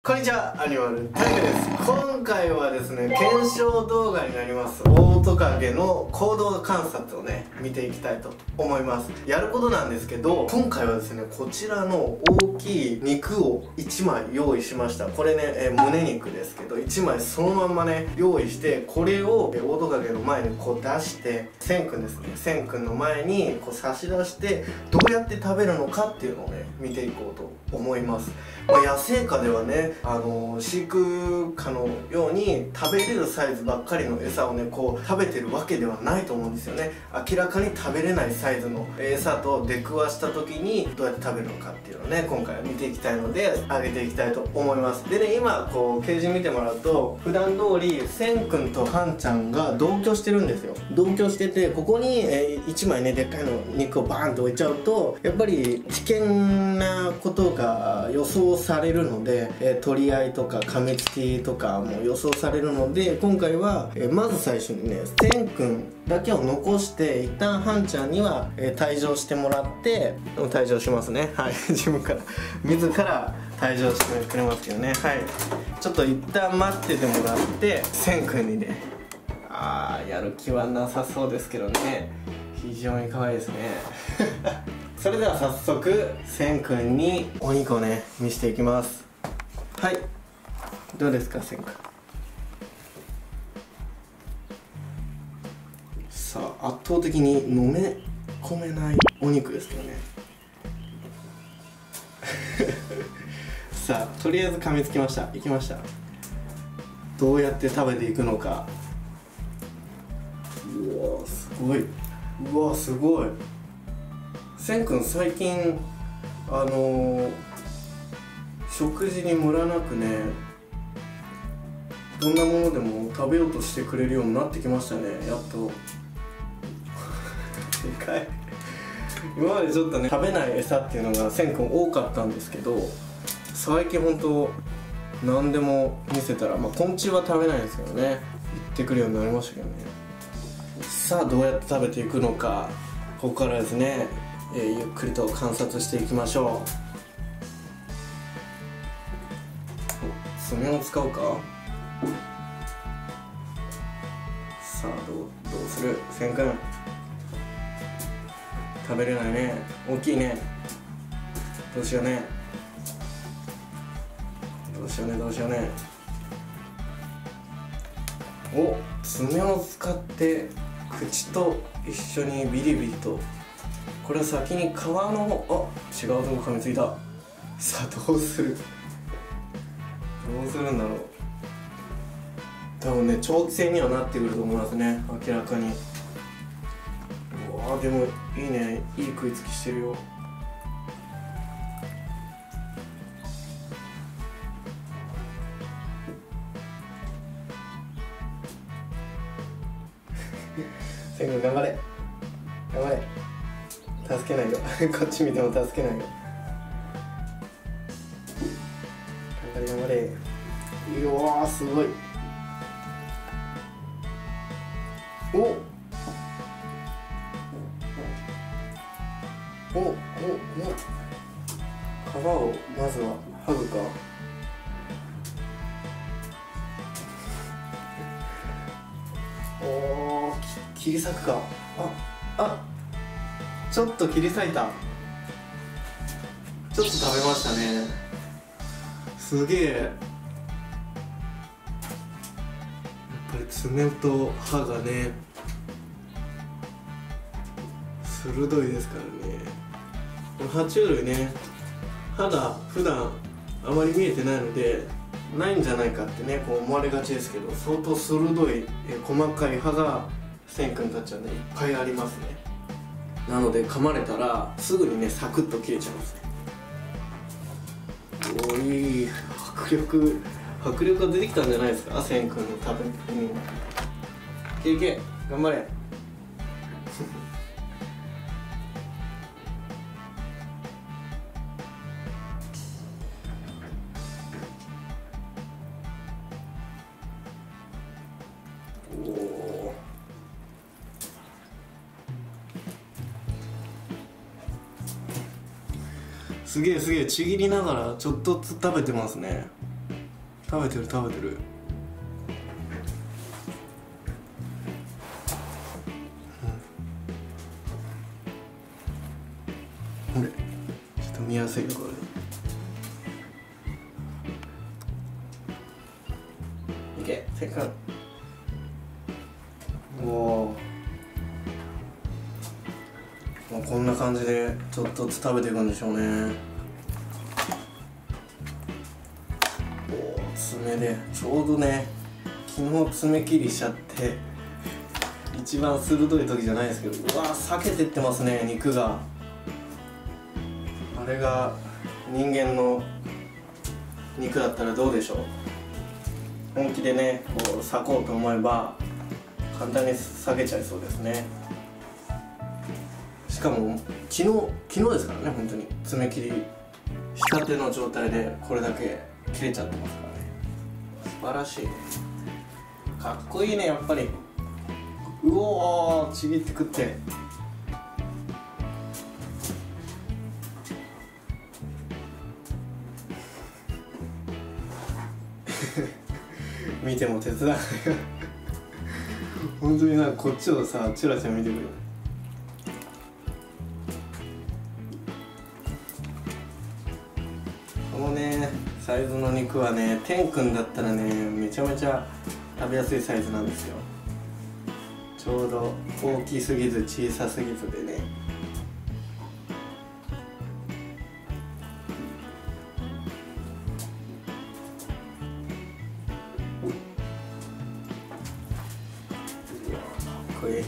こんにちは、アニマルタイムです。今回はですね、検証動画になります。オオトカゲの行動観察をね、見ていきたいと思います。やることなんですけど、今回はですね、こちらの大きい肉を1枚用意しました。これね、胸肉ですけど、1枚そのまんまね、用意して、これをオオトカゲの前にこう出して、セン君ですね、セン君の前にこう差し出して、どうやって食べるのかっていうのをね、見ていこうと思います。野生下ではね、飼育下のように食べれるサイズばっかりの餌をねこう食べてるわけではないと思うんですよね。明らかに食べれないサイズの餌と出くわした時にどうやって食べるのかっていうのをね今回は見ていきたいのであげていきたいと思います。でね、今こうケージ見てもらうと普段通りセン君とハンちゃんが同居してるんですよ。同居してて、ここに1枚ねでっかいの肉をバーンと置いちゃうとやっぱり危険なことが予想されるので、取り合いとか噛みつきとかも予想されるので、今回はまず最初にねセン君だけを残して一旦ハンちゃんには退場してもらって、退場しますね。はい自ら退場してくれますけどね。はい、ちょっと一旦待っててもらって、セン君にねやる気はなさそうですけどね、非常に可愛いですねそれでは早速セン君にお肉をね見せていきます。はい、どうですかセン君。さあ、圧倒的に飲め込めないお肉ですけどねさあ、とりあえず噛みつきました。いきました。どうやって食べていくのか。うわすごい、うわすごい。セン君最近食事にムラなくね、どんなものでも食べようとしてくれるようになってきましたね、やっとでかい今までちょっとね食べない餌っていうのがセン君多かったんですけど、最近ほんと何でも見せたら、昆虫は食べないんですけどね、言ってくるようになりましたけどね。さあ、どうやって食べていくのか、ここからですね、ゆっくりと観察していきましょう。爪を使うか。さあ、どうするセン君。食べれないね、大きいね。どうしようね、どうしようね。お、爪を使って口と一緒にビリビリと。これは先に皮の違うとこ噛みついた。さあ、どうするんだろう。多分ね長期戦にはなってくると思いますね、明らかに。うわでもいいね、いい食いつきしてるよセン君頑張れ助けないよこっち見ても助けないよ。頑張れ。うわすごい。お皮をまずは剥ぐか。切り裂くか。ちょっと切り裂いた。ちょっと食べましたね。すげえ。やっぱり爪と歯がね鋭いですからね。爬虫類ね、肌普段あまり見えてないのでないんじゃないかってねこう思われがちですけど、相当鋭い細かい歯がセン君たちはねいっぱいありますね。なので噛まれたらすぐにねサクッと切れちゃいますね。おいい迫力が出てきたんじゃないですか、セン君の食べに。いけ頑張れすげえちぎりながらちょっとずつ食べてますね。 食べてる食べてる。これちょっと見やすいところでいけ、せっかくもうこんな感じでちょっとずつ食べていくんでしょうね。爪でちょうどね、昨日爪切りしちゃって一番鋭い時じゃないですけど、うわー裂けてってますね、肉が。あれが人間の肉だったらどうでしょう。本気でねこう裂こうと思えば簡単に裂けちゃいそうですね。しかも昨日ですからね、本当に爪切りしたての状態でこれだけ切れちゃってますからね。素晴らしいね。かっこいいね、やっぱり。うおー、ちぎって食って見ても手伝わない本当になんかこっちをさチラチラ見てくる。このねサイズの肉はね、てんくんだったらねめちゃめちゃ食べやすいサイズなんですよ。ちょうど大きすぎず小さすぎずでね。かっこいい。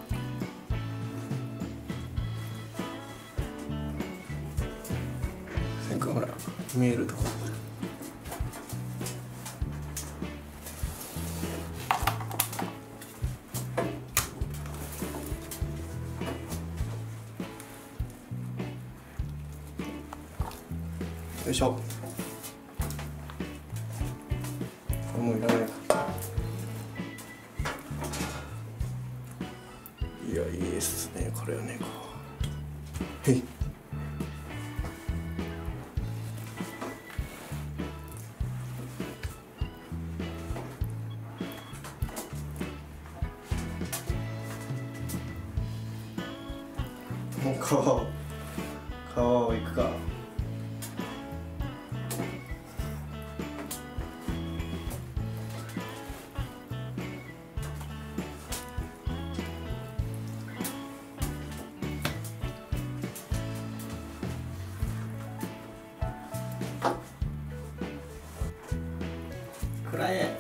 せっかくほら見えるとこよいしょ。これもういらないか。いや、いいですね、これはね。へい。もう皮をいくか。くらえ。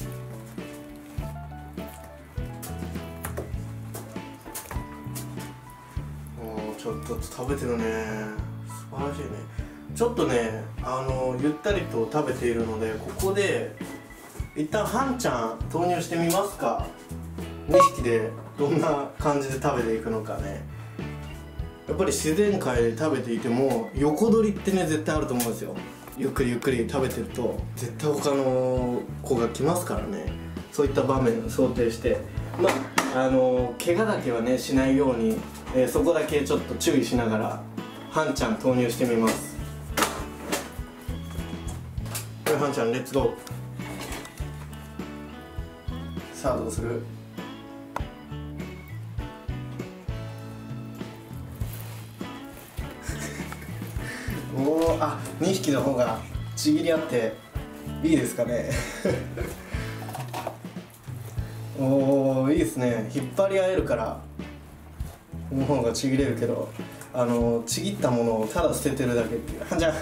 おー、ちょっと食べてるね。素晴らしいね。ちょっとねゆったりと食べているので、ここで一旦半ちゃん投入してみますか。2匹でどんな感じで食べていくのかね。やっぱり自然界で食べていても横取りってね絶対あると思うんですよ。ゆっくりゆっくり食べてると絶対他の子が来ますからね。そういった場面を想定して、まあ怪我だけはねしないように、そこだけちょっと注意しながら半ちゃん投入してみます。はい、半ちゃんレッツゴー。さあどうする。おお、あ、2匹の方がちぎり合っていいですかねおお、いいですね。引っ張り合えるからこの方がちぎれるけど、ちぎったものをただ捨ててるだけっていう。はんちゃんは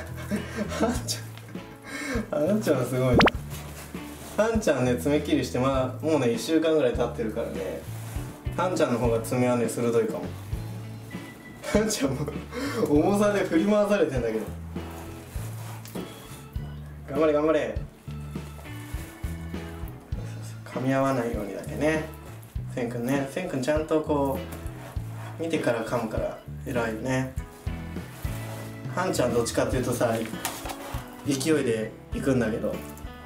んちゃんはすごいな。はんちゃんね爪切りしてもうね1週間ぐらい経ってるからね。はんちゃんの方が爪はね鋭いかも。はんちゃんも重さで振り回されてんだけど。頑張れ頑張れ。噛み合わないようにだけね。せんくんね、せんくんちゃんとこう見てから噛むから偉いよね。はんちゃんどっちかっていうとさ勢いで行くんだけど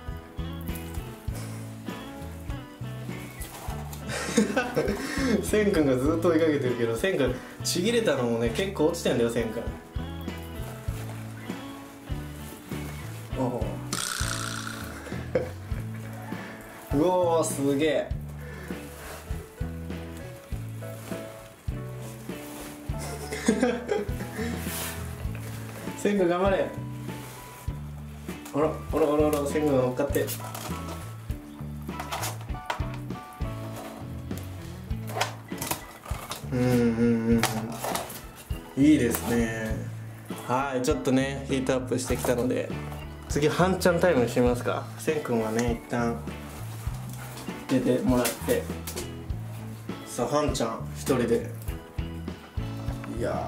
せんくんがずっと追いかけてるけど、せんくんちぎれたのもね結構落ちてんだよ。せんくんおおうおー、すげえ。千君頑張れ。あらあらあらあら、千君が乗っかって。いいですね。はい、ちょっとねヒートアップしてきたので、次ハンちゃんタイムにしますか。千君はね一旦出てもらって、さあハンちゃん一人で。いや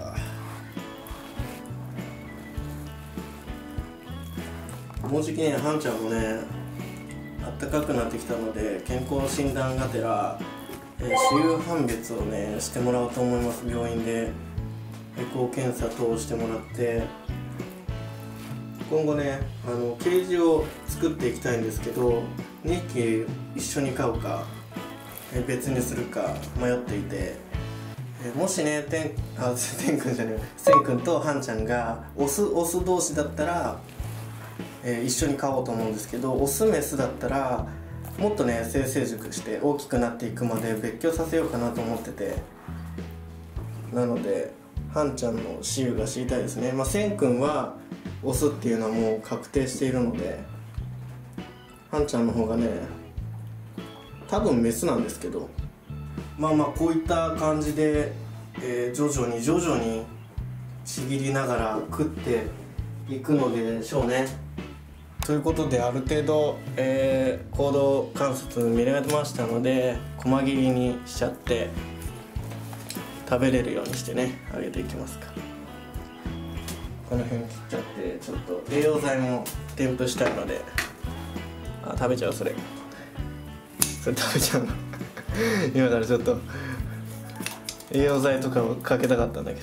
ー、もうじきねハンちゃんもねあったかくなってきたので、健康診断がてら子宮判別をねしてもらおうと思います。病院でエコー検査等をしてもらって、今後ねケージを作っていきたいんですけど、2匹一緒に飼うか別にするか迷っていて、もしね千君とハンちゃんがオス同士だったら、一緒に飼おうと思うんですけど、オスメスだったらもっとね性成熟して大きくなっていくまで別居させようかなと思ってて、なのでハンちゃんの雌雄が知りたいですね。千君はオスっていうのはもう確定しているので、ハンちゃんの方がね多分メスなんですけど、こういった感じで、徐々にちぎりながら食っていくのでしょうね。ということである程度、行動観察見られましたので、細切りにしちゃって食べれるようにしてねあげていきますか。この辺切っちゃって、ちょっと栄養剤も添付したいので。あ、食べちゃう。それ食べちゃうの今からちょっと栄養剤とかをかけたかったんだけど。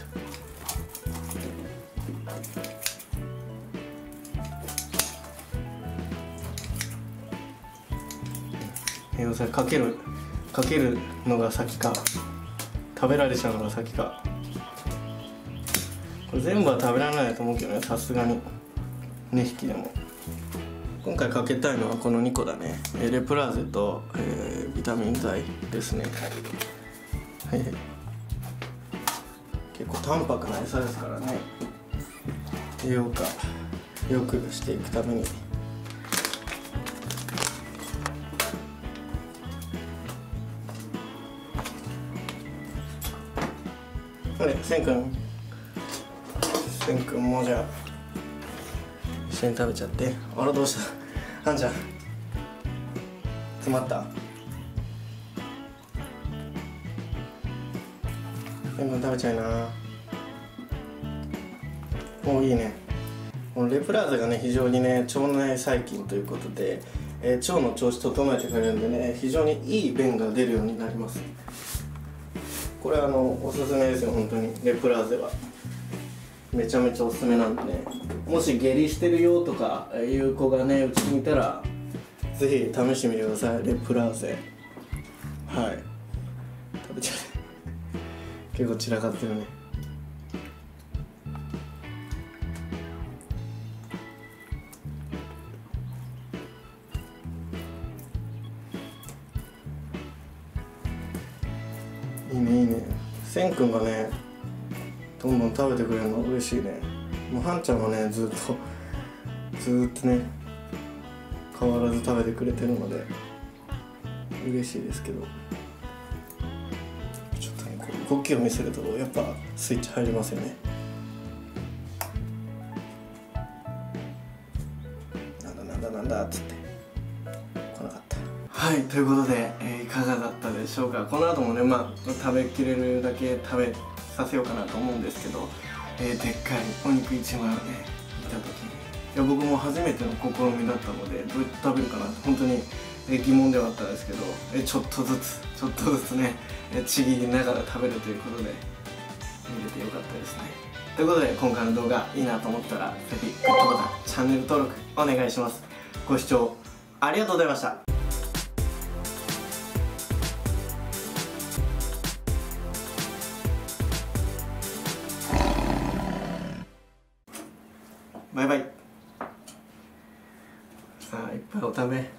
栄養剤かけるのが先か、食べられちゃうのが先か。これ全部は食べられないと思うけどね、さすがに2匹でも。今回かけたいのはこの2個だね。レプラーゼと、ビタミン剤ですね。はい、結構淡白な餌ですからね、栄養価良くしていくために。あれ、千君もうじゃあ一緒に食べちゃって。あら、どうしたハンちゃん、詰まった？千君食べちゃいな。お、いいね。このレプラーゼがね非常にね腸内細菌ということで、腸の調子整えてくれるんでね、非常にいい便が出るようになります。これおすすめですよ、本当に。レプラーゼはめちゃめちゃおすすめなんでね、もし下痢してるよとかいう子がねうちにいたらぜひ試してみてください、レプラーゼ。はい、食べちゃう結構散らかってるね。いいねいいね。千君がねどんどん食べてくれるの嬉しいね。もうハンちゃんはねずっとね変わらず食べてくれてるので嬉しいですけど、ちょっとねこう動きを見せるとやっぱスイッチ入りますよね。なんだっつって来なかった。はい、ということで、いかがだったでしょうか。この後もね食べきれるだけ食べさせようかなと思うんですけど、でっかいお肉1枚をね見た時に、いや僕も初めての試みだったので、どうやって食べるかなって本当に疑問ではあったんですけど、ちょっとずつねちぎりながら食べるということで見れてよかったですね。ということで今回の動画いいなと思ったらぜひグッドボタン、チャンネル登録お願いします。ご視聴ありがとうございました。バイバイ。さあいっぱいお食べいっ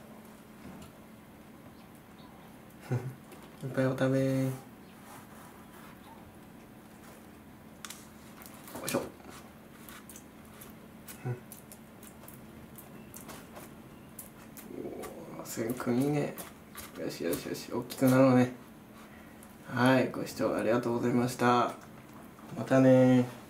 ぱいお食べよいしょ。せんくんいいね。よしよしよし、大きくなろうね。はい、ご視聴ありがとうございました。またね。